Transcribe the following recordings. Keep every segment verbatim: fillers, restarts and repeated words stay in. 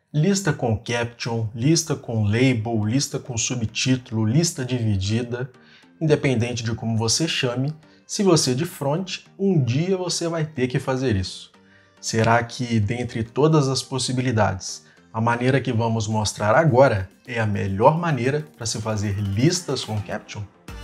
Lista com caption, lista com label, lista com subtítulo, lista dividida, independente de como você chame, se você é de front, um dia você vai ter que fazer isso. Será que, dentre todas as possibilidades, a maneira que vamos mostrar agora é a melhor maneira para se fazer listas com caption?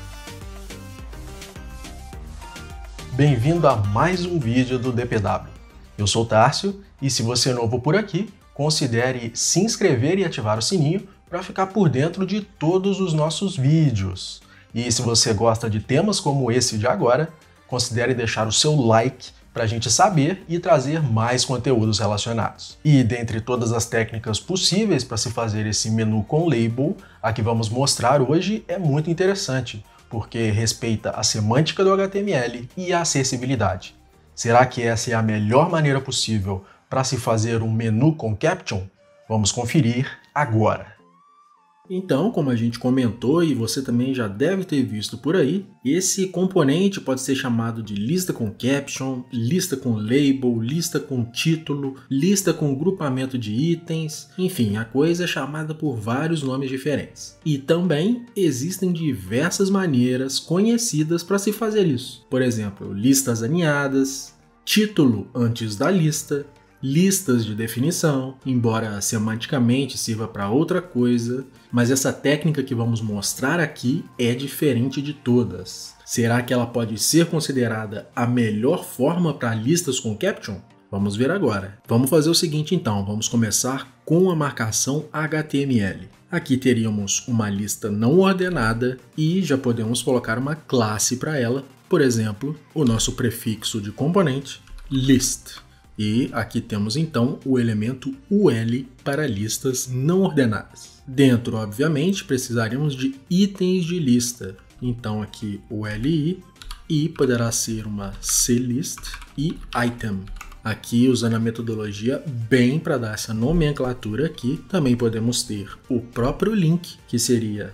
Bem-vindo a mais um vídeo do D P W. Eu sou o Tárcio e se você é novo por aqui, considere se inscrever e ativar o sininho para ficar por dentro de todos os nossos vídeos. E se você gosta de temas como esse de agora, considere deixar o seu like para a gente saber e trazer mais conteúdos relacionados. E dentre todas as técnicas possíveis para se fazer esse menu com label, a que vamos mostrar hoje é muito interessante, porque respeita a semântica do H T M L e a acessibilidade. Será que essa é a melhor maneira possível para se fazer um menu com caption? Vamos conferir agora. Então, como a gente comentou e você também já deve ter visto por aí, esse componente pode ser chamado de lista com caption, lista com label, lista com título, lista com grupamento de itens, enfim, a coisa é chamada por vários nomes diferentes. E também existem diversas maneiras conhecidas para se fazer isso. Por exemplo, listas alinhadas, título antes da lista, listas de definição, embora semanticamente sirva para outra coisa, mas essa técnica que vamos mostrar aqui é diferente de todas. Será que ela pode ser considerada a melhor forma para listas com caption? Vamos ver agora. Vamos fazer o seguinte então, vamos começar com a marcação H T M L. Aqui teríamos uma lista não ordenada e já podemos colocar uma classe para ela, por exemplo, o nosso prefixo de componente, list. E aqui temos então o elemento U L para listas não ordenadas. Dentro, obviamente, precisaremos de itens de lista. Então aqui o L I e poderá ser uma CList e item. Aqui, usando a metodologia bem para dar essa nomenclatura aqui, também podemos ter o próprio link, que seria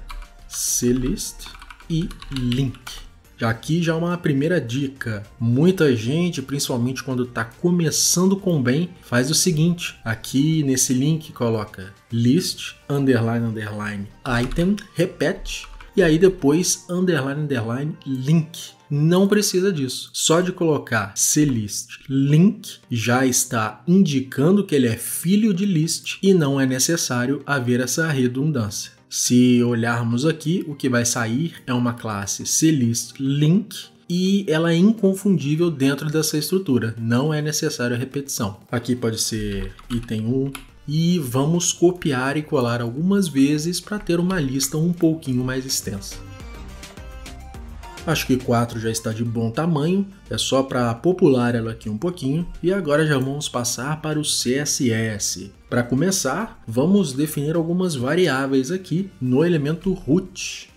CList e link. Aqui já uma primeira dica, muita gente, principalmente quando está começando com bem, faz o seguinte, aqui nesse link coloca list, underline, underline, item, repete, e aí depois underline, underline, link. Não precisa disso, só de colocar clist link já está indicando que ele é filho de list e não é necessário haver essa redundância. Se olharmos aqui, o que vai sair é uma classe cListLink e ela é inconfundível dentro dessa estrutura, não é necessário a repetição. Aqui pode ser item um e vamos copiar e colar algumas vezes para ter uma lista um pouquinho mais extensa. Acho que quatro já está de bom tamanho, é só para popular ela aqui um pouquinho. E agora já vamos passar para o C S S. Para começar, vamos definir algumas variáveis aqui no elemento root.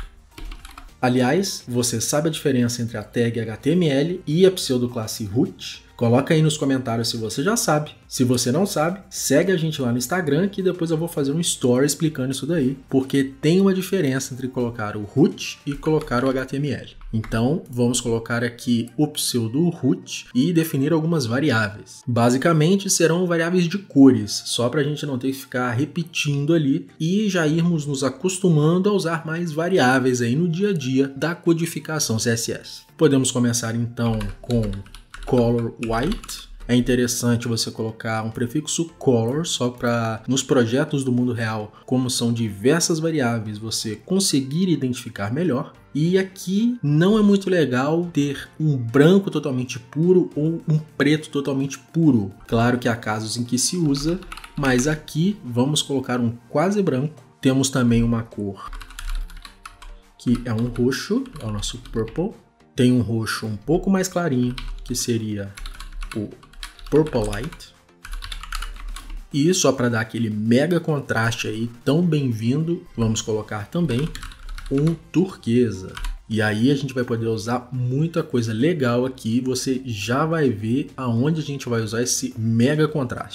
Aliás, você sabe a diferença entre a tag H T M L e a pseudoclasse root? Coloca aí nos comentários se você já sabe. Se você não sabe, segue a gente lá no Instagram que depois eu vou fazer um story explicando isso daí, porque tem uma diferença entre colocar o root e colocar o H T M L. Então, vamos colocar aqui o pseudo root e definir algumas variáveis. Basicamente, serão variáveis de cores, só para a gente não ter que ficar repetindo ali e já irmos nos acostumando a usar mais variáveis aí no dia a dia da codificação C S S. Podemos começar então com color white. É interessante você colocar um prefixo color só para nos projetos do mundo real, como são diversas variáveis, você conseguir identificar melhor. E aqui não é muito legal ter um branco totalmente puro ou um preto totalmente puro. Claro que há casos em que se usa, mas aqui vamos colocar um quase branco. Temos também uma cor que é um roxo, é o nosso purple. Tem um roxo um pouco mais clarinho, que seria o Purple Light. E só para dar aquele mega contraste aí, tão bem-vindo, vamos colocar também um turquesa. E aí a gente vai poder usar muita coisa legal aqui, você já vai ver aonde a gente vai usar esse mega contraste.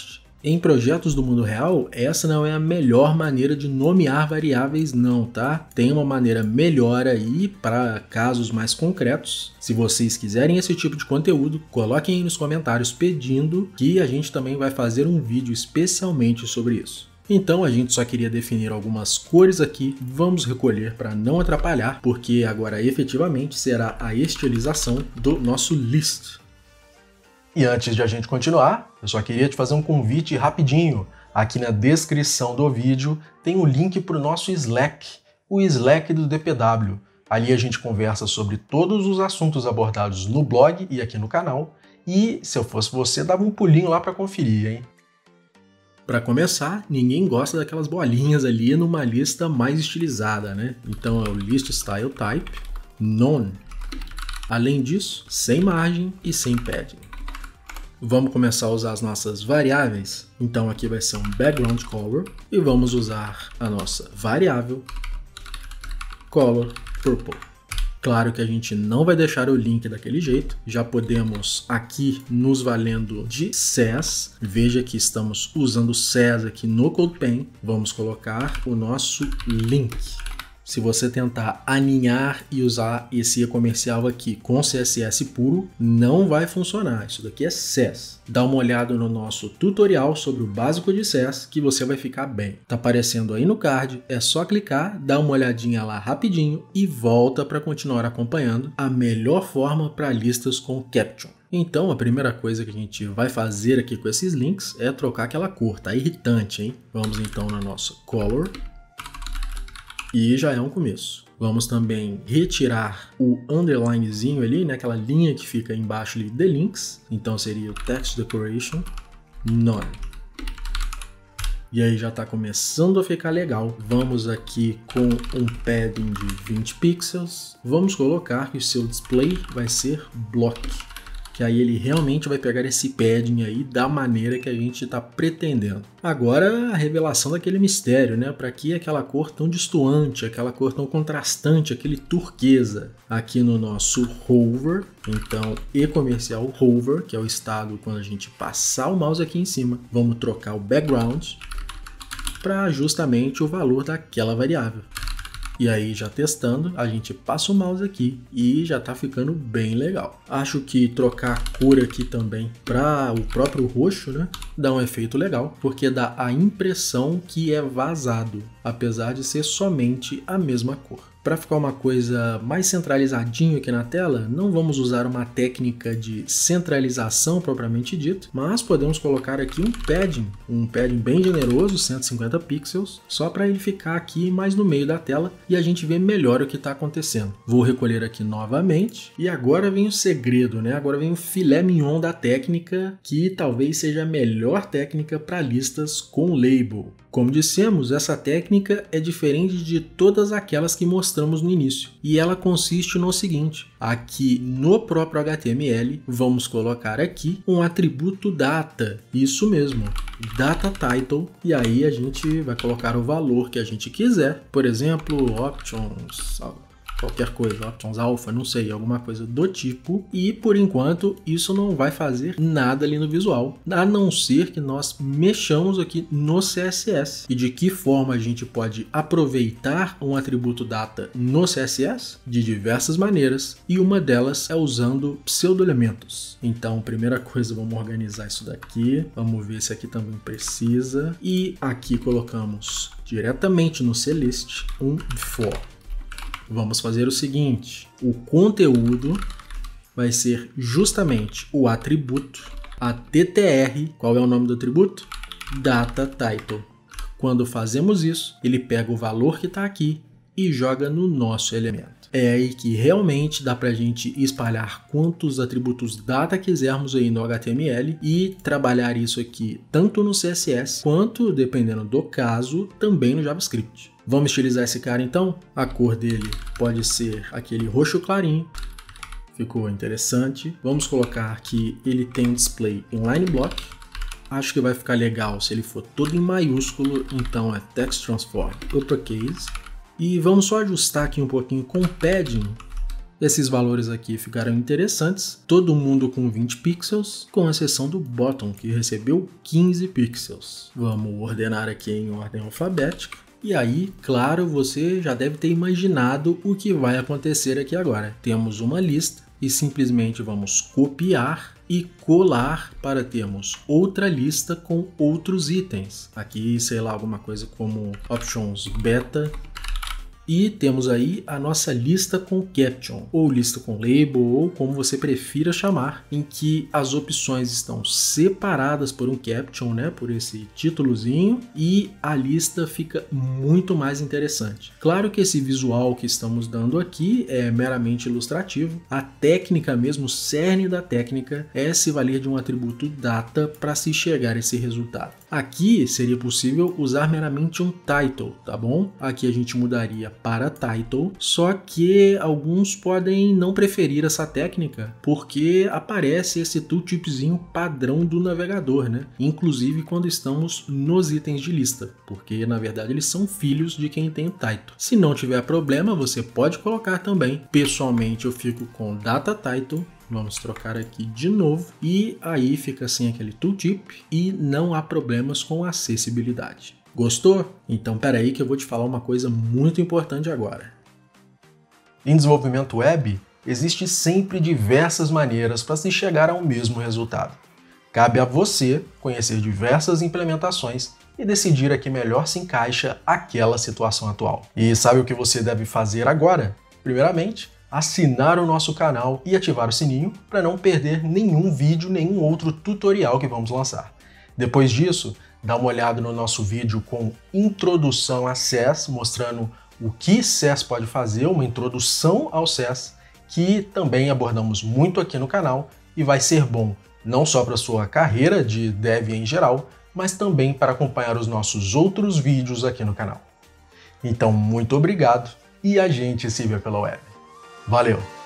Em projetos do mundo real, essa não é a melhor maneira de nomear variáveis não, tá? Tem uma maneira melhor aí para casos mais concretos. Se vocês quiserem esse tipo de conteúdo, coloquem aí nos comentários pedindo que a gente também vai fazer um vídeo especialmente sobre isso. Então a gente só queria definir algumas cores aqui, vamos recolher para não atrapalhar, porque agora efetivamente será a estilização do nosso list. E antes de a gente continuar, eu só queria te fazer um convite rapidinho. Aqui na descrição do vídeo tem o link para o nosso Slack, o Slack do D P W. Ali a gente conversa sobre todos os assuntos abordados no blog e aqui no canal. E se eu fosse você, dava um pulinho lá para conferir, hein? Para começar, ninguém gosta daquelas bolinhas ali numa lista mais estilizada, né? Então é o List Style Type, None. Além disso, sem margem e sem padding. Vamos começar a usar as nossas variáveis. Então aqui vai ser um background color e vamos usar a nossa variável color purple. Claro que a gente não vai deixar o link daquele jeito. Já podemos aqui nos valendo de S E S. Veja que estamos usando S E S aqui no CodePen. Vamos colocar o nosso link. Se você tentar aninhar e usar esse e-comercial aqui com C S S puro, não vai funcionar. Isso daqui é S E S. Dá uma olhada no nosso tutorial sobre o básico de S E S que você vai ficar bem. Tá aparecendo aí no card, é só clicar, dá uma olhadinha lá rapidinho e volta para continuar acompanhando a melhor forma para listas com Caption. Então a primeira coisa que a gente vai fazer aqui com esses links é trocar aquela cor, tá irritante, hein? Vamos então no nosso Color. E já é um começo. Vamos também retirar o underlinezinho ali, né? Aquela linha que fica embaixo ali de links. Então seria o Text Decoration None. E aí já está começando a ficar legal. Vamos aqui com um padding de vinte pixels. Vamos colocar que o seu display vai ser block. Que aí ele realmente vai pegar esse padding aí da maneira que a gente está pretendendo. Agora a revelação daquele mistério, né? Para que aquela cor tão destoante, aquela cor tão contrastante, aquele turquesa. Aqui no nosso hover, então e-comercial hover, que é o estado quando a gente passar o mouse aqui em cima. Vamos trocar o background para justamente o valor daquela variável. E aí já testando, a gente passa o mouse aqui e já tá ficando bem legal. Acho que trocar a cor aqui também para o próprio roxo, né, dá um efeito legal, porque dá a impressão que é vazado, apesar de ser somente a mesma cor. Para ficar uma coisa mais centralizadinho aqui na tela, não vamos usar uma técnica de centralização propriamente dito, mas podemos colocar aqui um padding, um padding bem generoso, cento e cinquenta pixels, só para ele ficar aqui mais no meio da tela e a gente ver melhor o que está acontecendo. Vou recolher aqui novamente e agora vem o segredo, né? Agora vem o filé mignon da técnica, que talvez seja a melhor técnica para listas com label. Como dissemos, essa técnica é diferente de todas aquelas que mostramos no início. E ela consiste no seguinte, aqui no próprio H T M L, vamos colocar aqui um atributo data, isso mesmo, data title, e aí a gente vai colocar o valor que a gente quiser, por exemplo, options, qualquer coisa, options alpha, não sei, alguma coisa do tipo. E por enquanto isso não vai fazer nada ali no visual, a não ser que nós mexamos aqui no C S S. E de que forma a gente pode aproveitar um atributo data no C S S? De diversas maneiras, e uma delas é usando pseudo-elementos. Então, primeira coisa, vamos organizar isso daqui, vamos ver se aqui também precisa, e aqui colocamos diretamente no CList um before. Vamos fazer o seguinte, o conteúdo vai ser justamente o atributo, a T T R, qual é o nome do atributo? Data Title. Quando fazemos isso, ele pega o valor que está aqui e joga no nosso elemento. É aí que realmente dá para a gente espalhar quantos atributos data quisermos aí no H T M L e trabalhar isso aqui tanto no C S S quanto, dependendo do caso, também no JavaScript. Vamos estilizar esse cara então? A cor dele pode ser aquele roxo clarinho. Ficou interessante. Vamos colocar que ele tem um display inline block. Acho que vai ficar legal se ele for todo em maiúsculo, então é Text Transform Uppercase. E vamos só ajustar aqui um pouquinho com o padding. Esses valores aqui ficaram interessantes, todo mundo com vinte pixels, com exceção do bottom, que recebeu quinze pixels. Vamos ordenar aqui em ordem alfabética. E aí, claro, você já deve ter imaginado o que vai acontecer aqui agora. Temos uma lista e simplesmente vamos copiar e colar para termos outra lista com outros itens. Aqui, sei lá, alguma coisa como options beta. E temos aí a nossa lista com caption, ou lista com label, ou como você prefira chamar, em que as opções estão separadas por um caption, né, por esse títulozinho, e a lista fica muito mais interessante. Claro que esse visual que estamos dando aqui é meramente ilustrativo. A técnica mesmo, o cerne da técnica, é se valer de um atributo data para se chegar a esse resultado. Aqui seria possível usar meramente um title, tá bom? Aqui a gente mudaria para title, só que alguns podem não preferir essa técnica porque aparece esse tooltipzinho padrão do navegador, né? Inclusive quando estamos nos itens de lista, porque na verdade eles são filhos de quem tem o title. Se não tiver problema, você pode colocar também. Pessoalmente eu fico com data title. Vamos trocar aqui de novo e aí fica assim aquele tooltip e não há problemas com acessibilidade. Gostou? Então espera aí que eu vou te falar uma coisa muito importante agora. Em desenvolvimento web, existe sempre diversas maneiras para se chegar ao mesmo resultado. Cabe a você conhecer diversas implementações e decidir a que melhor se encaixa aquela situação atual. E sabe o que você deve fazer agora? Primeiramente, assinar o nosso canal e ativar o sininho para não perder nenhum vídeo, nenhum outro tutorial que vamos lançar. Depois disso, dá uma olhada no nosso vídeo com introdução a C E S, mostrando o que C E S pode fazer, uma introdução ao C E S, que também abordamos muito aqui no canal e vai ser bom não só para a sua carreira de dev em geral, mas também para acompanhar os nossos outros vídeos aqui no canal. Então, muito obrigado e a gente se vê pela web. Valeu!